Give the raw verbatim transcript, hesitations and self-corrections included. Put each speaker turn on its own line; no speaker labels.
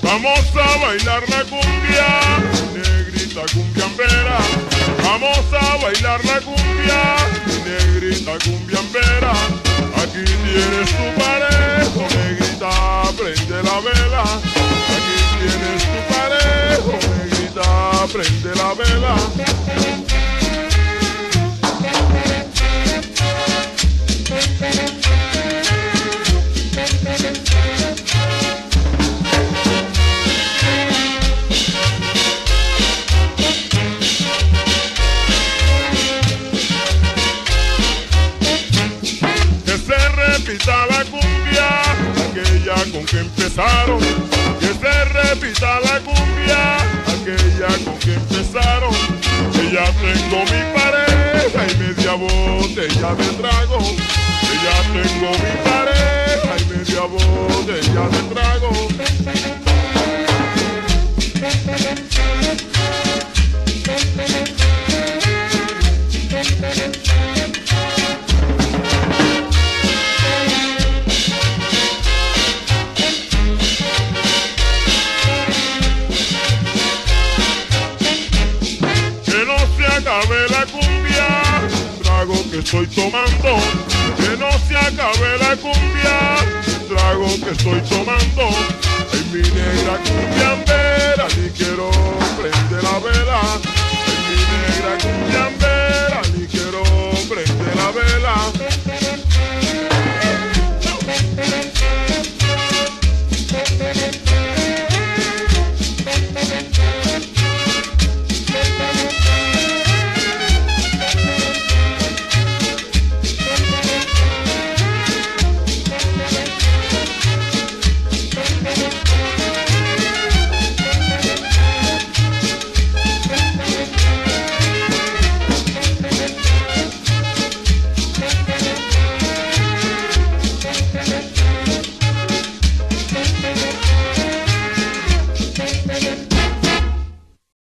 Vamos a bailar la cumbia, negrita cumbiambera. Vamos a bailar la cumbia, negrita cumbiambera. Aquí tienes tu parejo, negrita, prende la vela. Aquí tienes tu parejo, negrita, prende la vela. Repita la cumbia, aquella con que empezaron. Que se repita la cumbia, aquella con que empezaron. Que ya tengo mi pareja y media botella de trago. Que ya tengo mi pareja y media botella de trago. Acabe la cumbia, trago que estoy tomando. Que no se acabe la cumbia, trago que estoy tomando. Ay, mi negra